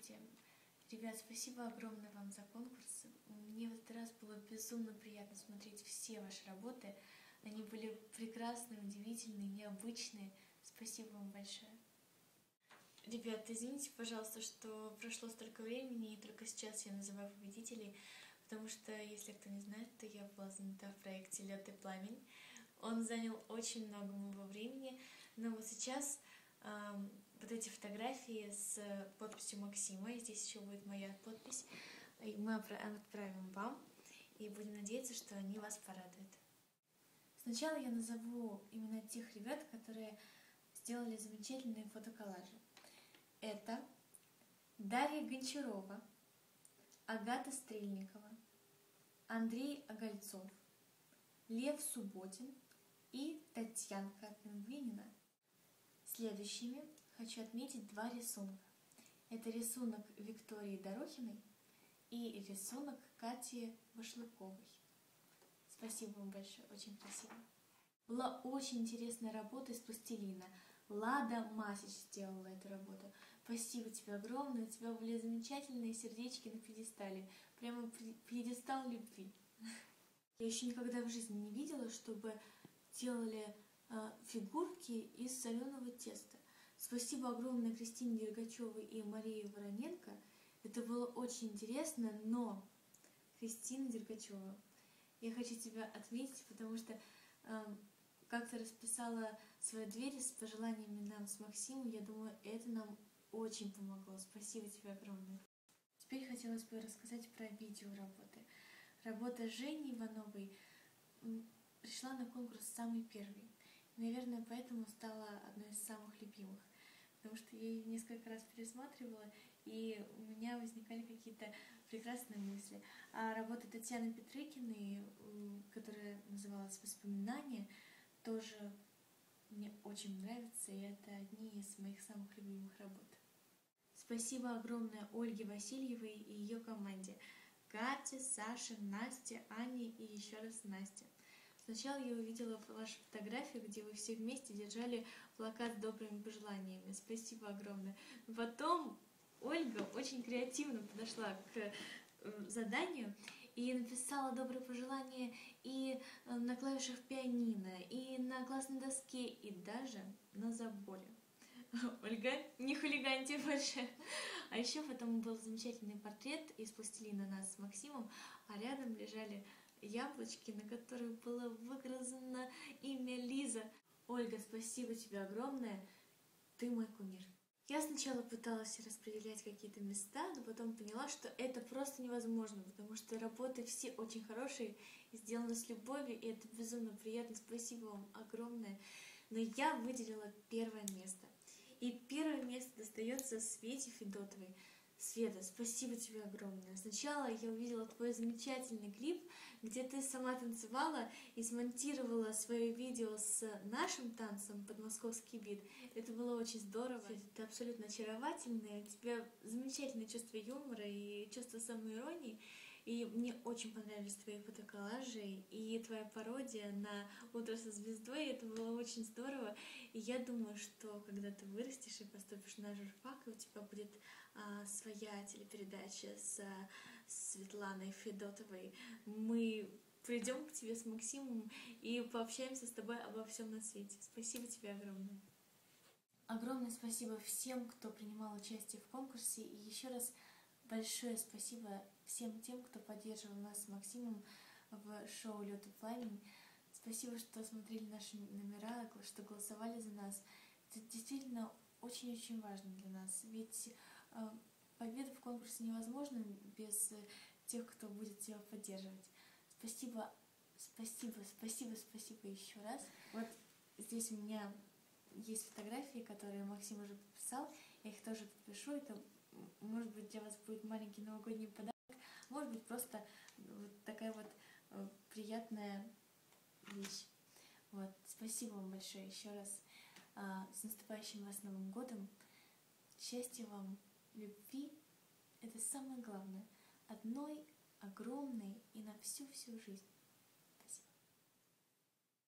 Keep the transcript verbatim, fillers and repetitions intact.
Здравствуйте. Ребят, спасибо огромное вам за конкурс. Мне в этот раз было безумно приятно смотреть все ваши работы. Они были прекрасные, удивительные, необычные. Спасибо вам большое. Ребят, извините, пожалуйста, что прошло столько времени, и только сейчас я называю победителей, потому что, если кто не знает, то я была занята в проекте «Лед и пламень». Он занял очень много моего времени, но вот сейчас э, вот эти фотографии с подписью Максима, и здесь еще будет моя подпись, и мы отправим вам, и будем надеяться, что они вас порадуют. Сначала я назову именно тех ребят, которые сделали замечательные фотоколлажи. Это Дарья Гончарова, Агата Стрельникова, Андрей Огольцов, Лев Субботин и Татьянка Пингвинина. Следующими хочу отметить два рисунка. Это рисунок Виктории Дорохиной и рисунок Кати Башлыковой. Спасибо вам большое, очень красиво. Была очень интересная работа из пластилина. Лада Масич сделала эту работу. Спасибо тебе огромное, у тебя были замечательные сердечки на пьедестале. Прямо пьедестал любви. Я еще никогда в жизни не видела, чтобы делали э, фигурки из соленого теста. Спасибо огромное Кристине Дергачевой и Марии Вороненко. Это было очень интересно, но, Кристина Дергачева, я хочу тебя отметить, потому что э, как ты расписала свою дверь с пожеланиями нам с Максимом, я думаю, это нам очень помогло. Спасибо тебе огромное. Теперь хотелось бы рассказать про видеоработы. Работа Жени Ивановой пришла на конкурс самый первый. Наверное, поэтому стала одной из самых любимых. Потому что я ее несколько раз пересматривала, и у меня возникали какие-то прекрасные мысли. А работа Татьяны Петрыкиной, которая называлась «Воспоминания», тоже мне очень нравится, и это одни из моих самых любимых работ. Спасибо огромное Ольге Васильевой и ее команде. Кате, Саше, Насте, Ане и еще раз Насте. Сначала я увидела вашу фотографию, где вы все вместе держали плакат с добрыми пожеланиями. Спасибо огромное. Потом Ольга очень креативно подошла к заданию и написала добрые пожелания и на клавишах пианино, и на классной доске, и даже на заборе. Ольга, не хулиганьте больше. А еще потом был замечательный портрет из пластилина нас с Максимом, а рядом лежали яблочки, на которых было выгрызано имя Лиза. Ольга, спасибо тебе огромное, ты мой кумир. Я сначала пыталась распределять какие-то места, но потом поняла, что это просто невозможно, потому что работы все очень хорошие и сделаны с любовью, и это безумно приятно. Спасибо вам огромное. Но я выделила первое место. И первое место достается Свете Федотовой. Света, спасибо тебе огромное. Сначала я увидела твой замечательный клип, где ты сама танцевала и смонтировала свое видео с нашим танцем под московский бит. Это было очень здорово. Ты абсолютно очаровательная, у тебя замечательное чувство юмора и чувство самоиронии. И мне очень понравились твои фотоколлажи и твоя пародия на «Утро со звездой». Это было очень здорово. И я думаю, что когда ты вырастешь и поступишь на журфак, и у тебя будет а, своя телепередача с а, Светланой Федотовой, мы придем к тебе с Максимом и пообщаемся с тобой обо всем на свете. Спасибо тебе огромное. Огромное спасибо всем, кто принимал участие в конкурсе. И еще раз большое спасибо всем тем, кто поддерживал нас с Максимом в шоу «Лед и пламень». Спасибо, что смотрели наши номера, что голосовали за нас. Это действительно очень-очень важно для нас. Ведь э, победа в конкурсе невозможна без тех, кто будет тебя поддерживать. Спасибо, спасибо, спасибо, спасибо еще раз. Вот здесь у меня есть фотографии, которые Максим уже подписал. Я их тоже подпишу. Это, может быть, для вас будет маленький новогодний подарок. Может быть, просто вот такая вот э, приятная вещь. Вот. Спасибо вам большое еще раз. А, с наступающим вас Новым годом. Счастья вам, любви. Это самое главное. Одной, огромной и на всю-всю жизнь.